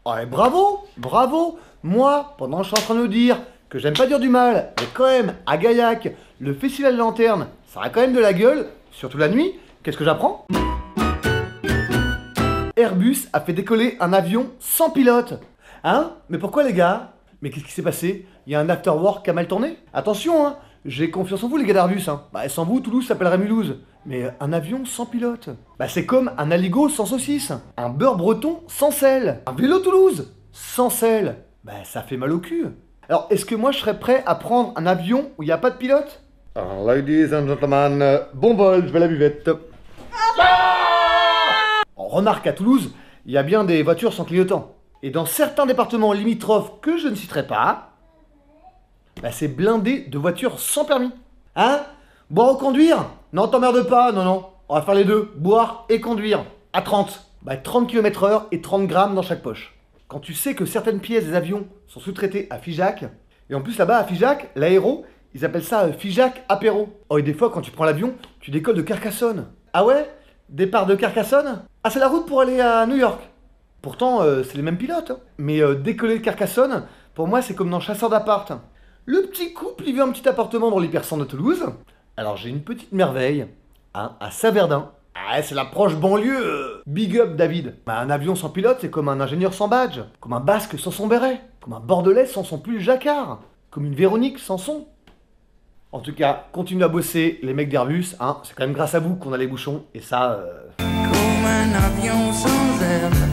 Ouais, bravo, bravo. Moi, pendant que je suis en train de nous dire que j'aime pas dire du mal, mais quand même, à Gaillac, le festival de lanterne, ça a quand même de la gueule, surtout la nuit, qu'est-ce que j'apprends? Airbus a fait décoller un avion sans pilote. Hein? Mais pourquoi les gars? Mais qu'est-ce qui s'est passé? Il y a un afterwork qui a mal tourné? Attention, hein, j'ai confiance en vous les gars d'Airbus, hein. Bah sans vous, Toulouse s'appellerait Mulhouse. Mais un avion sans pilote? Bah c'est comme un aligot sans saucisse, un beurre breton sans sel, un vélo Toulouse sans sel. Bah ça fait mal au cul. Alors est-ce que moi je serais prêt à prendre un avion où il n'y a pas de pilote? Alors, ladies and gentlemen, bon vol, je vais à la buvette. On remarque à Toulouse, il y a bien des voitures sans clignotant. Et dans certains départements limitrophes que je ne citerai pas, bah c'est blindé de voitures sans permis. Hein? Boire ou conduire? Non, t'emmerde pas, non, non. On va faire les deux, boire et conduire. À 30. Bah 30 km/h et 30 grammes dans chaque poche. Quand tu sais que certaines pièces des avions sont sous-traitées à Figeac, et en plus là-bas à Figeac, l'aéro, ils appellent ça Figeac apéro. Oh et des fois quand tu prends l'avion, tu décolles de Carcassonne. Ah ouais? Départ de Carcassonne? Ah c'est la route pour aller à New York. Pourtant, c'est les mêmes pilotes. Hein. Mais décoller de Carcassonne, pour moi, c'est comme dans Chasseur d'appart. Le petit couple, il veut un petit appartement dans l'hypercentre de Toulouse. Alors, j'ai une petite merveille, hein, à Saverdun. Ah, c'est la proche banlieue. Big up, David. Bah, un avion sans pilote, c'est comme un ingénieur sans badge. Comme un basque sans son béret. Comme un bordelais sans son pull jacquard. Comme une Véronique sans son. En tout cas, continuez à bosser, les mecs d'Airbus. Hein, c'est quand même grâce à vous qu'on a les bouchons. Et ça... Comme un avion sans aile.